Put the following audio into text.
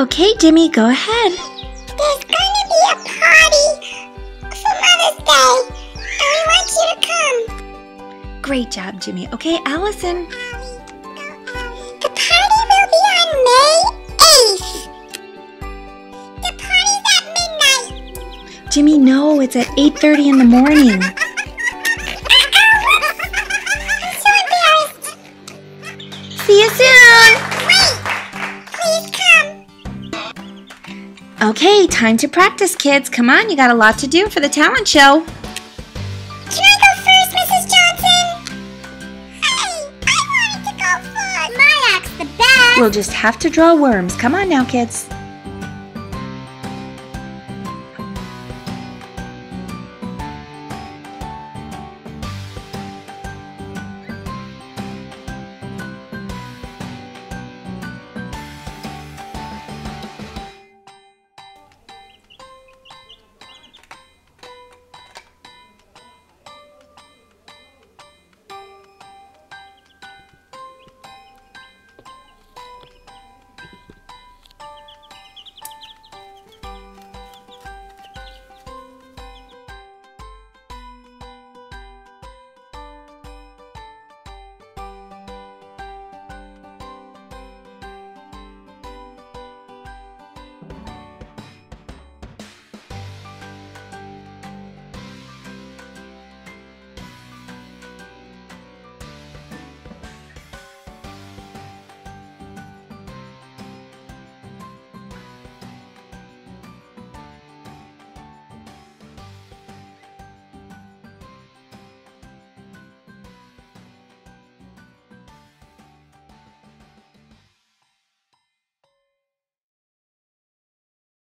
Okay, Jimmy, go ahead. There's gonna be a party for Mother's Day, and we want you to come. Great job, Jimmy. Okay, Allison. The party will be on May 8th. The party's at midnight. Jimmy, no, it's at 8:30 in the morning. I'm so embarrassed. See you soon. Wait! Please come. Okay, time to practice, kids. Come on, you got a lot to do for the talent show. Can I go first, Mrs. Johnson? Hey, I wanted to go first. My act's the best. We'll just have to draw worms. Come on now, kids.